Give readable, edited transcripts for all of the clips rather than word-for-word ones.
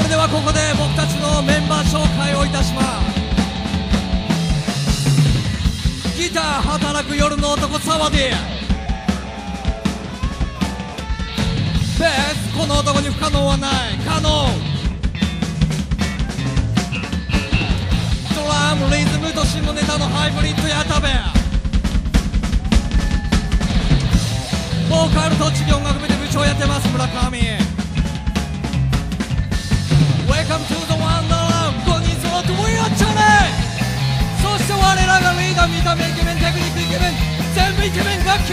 ではここで僕たちのメンバー紹介をいたします。ギター働く夜の男サワディ、ベースこの男に不可能はない可能、ドラムリズムと下ネタのハイブリッドやたべ、ボーカルと地音楽部で部長やってます村上。 Welcome to the Wonderland 5人揃って We are Johnny。 そして我らがリーダー、見た目イケメン、テクニックイケメン、全部イケメン楽器。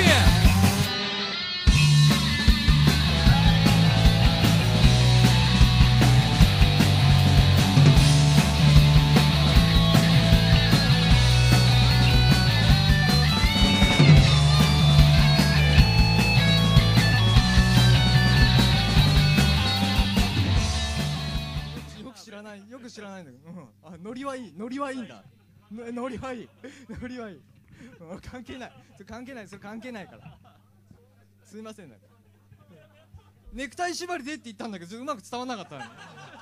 よく知らないんだけど、あ、ノリはいい、ノリはいいんだ。ノリはいい、ノリはいい。関係ない、それ関係ない、それ関係ないから。すいません、なんかネクタイ縛りでって言ったんだけどうまく伝わんなかったの。ね、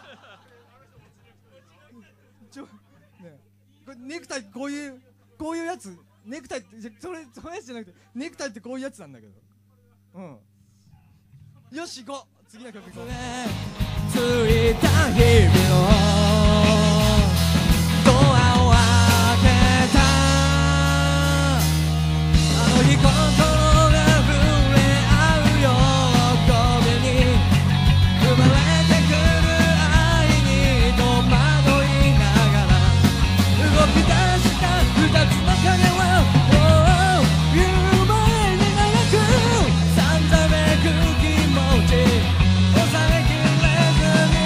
これネクタイこういうやつ、ネクタイってそのやつじゃなくて、ネクタイってこういうやつなんだけど。よし、行こう、次の曲行こう。ついた日々のドアを開けた、あの日心が触れ合う喜びに生まれてくる愛に戸惑いながら動き出した二つの影は夢に長くさんざめく気持ち抑えきれずに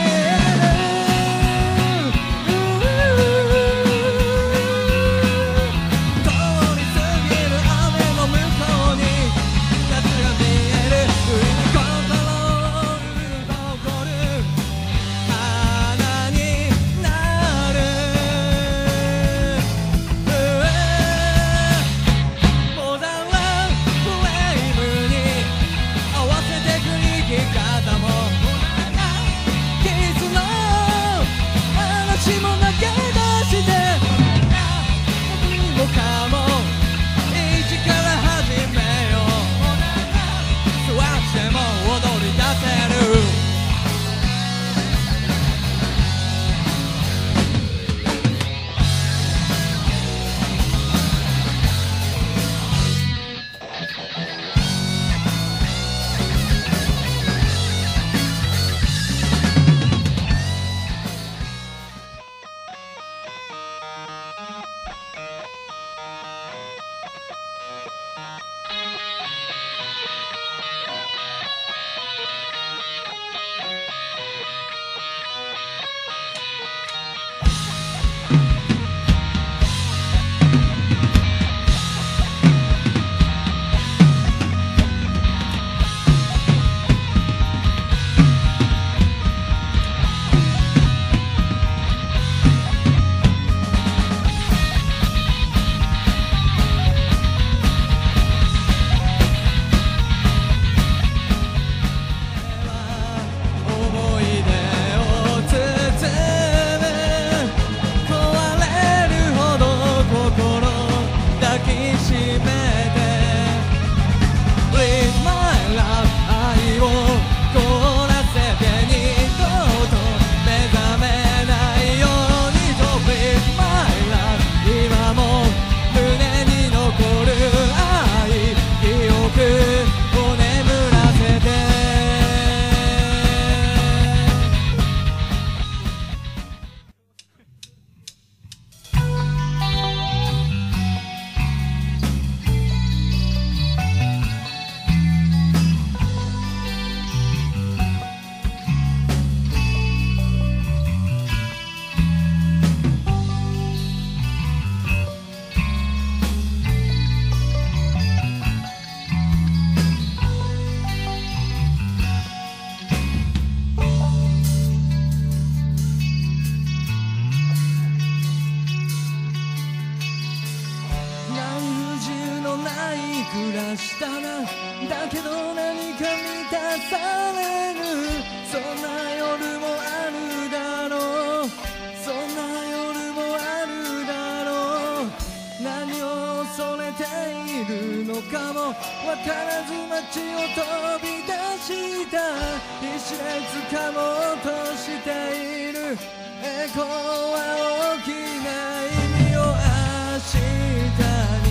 街を飛び出した必死で掴もうとしている栄光は大きな意味を明日に